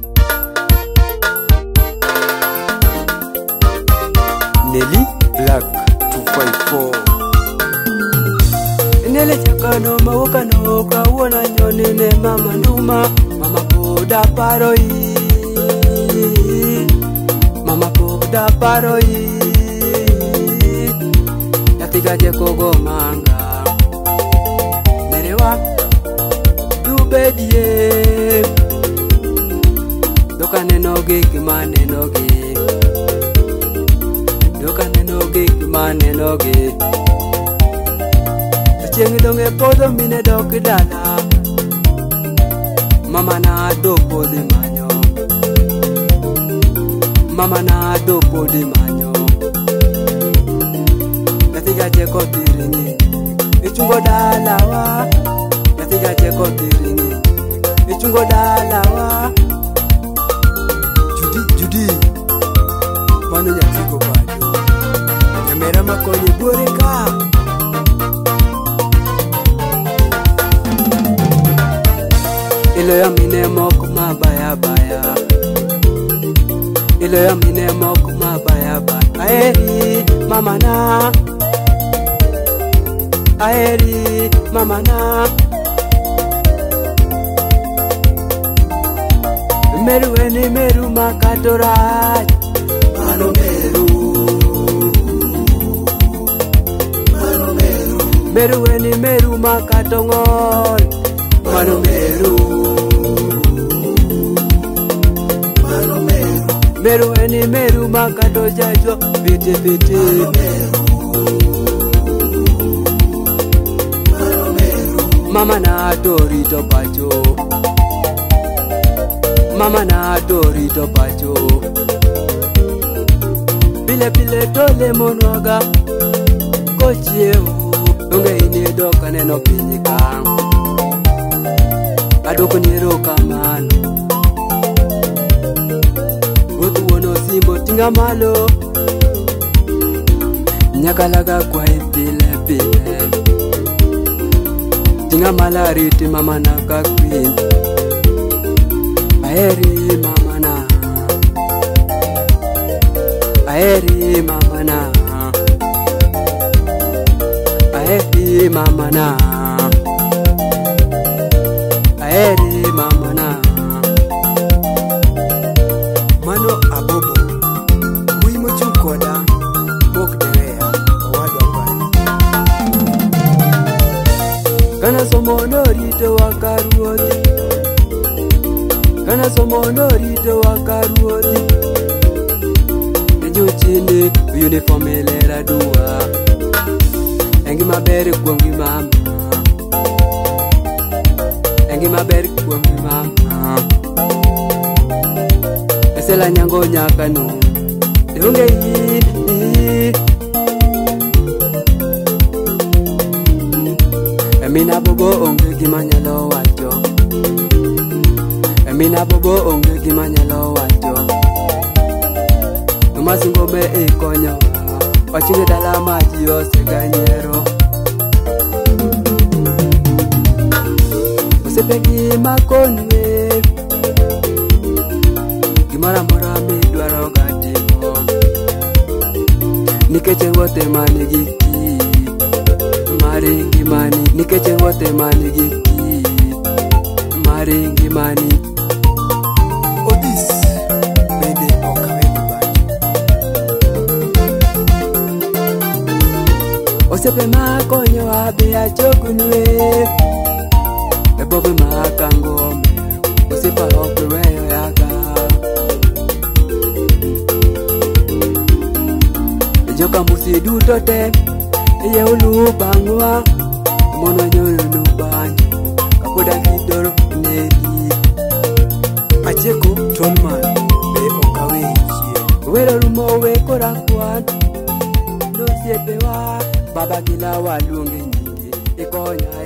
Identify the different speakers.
Speaker 1: Nelly Black 254 Nele chakano mawakano kawona nyoni ne mama nduma mama poda paroi mama poda paroi Yatiga jeko go manga Nerewa Dubedie Dokane noge kimane noge Dokane noge kimane noge Chengi donge podo mine doki dala Mama na do podi manyo Mama na do podi manyo Yatiga jeko tiringi Ichungo dala wa Yatiga jeko tiringi Ichungo dala wa Judy Manu nyatiko bado Nyamera makonye bureka Ilo ya mine mok mabaya baya Ilo ya mine mok mabaya baya Aeri mama na Aeri mama na Meru eni meru makatoraj Mano meru Mano meru Meru eni meru makatongol Mano meru Meru eni meru makato jajo Piti piti Mama na dorito pacho Mama na dorito pacho Pile pile tole monwaga Kochieu Unge ini doka neno pinyika Adoko niro kamano Utuono simbo tinga malo Nyakalaga kwa ipile pile Tinga malariti mama na kakwin Aeri mama na Aeri mama na Aeri mama na Aeri mama na Mano abobo Wimo chukoda Bok derea Wadwa kwani Kana somo norito wakaruoti Kana somo norito wakaruoti Nejo chini Uniform elera dua Engi mabere kuongi mama Engi mabere kuongi mama Esela nyango nyakanu Deunge hii Emina bobo onge gimanyalo wacho Emina bobo onge gimanyalo wacho Numasingo me ikonyo Wachinge dala maji oseganyero Osepegi makonwe Gimara mora midwaro gatimo Nikeche wote mani giki Maringi mani Nikeche wote mani giki Maringi mani Odis Bede okawe kubacho Osepe makonyo abe achokunwe Ebobe makangome Osepa okweyo yaga Joka musidu tote Iye ulu bangwa Mono nyoro nubanyo Kakoda kidoro nedi Acheko tonman Be okawe ichie Wero rumo we kora kwan No siepe wa Baba gila walungi nyingi Ikonya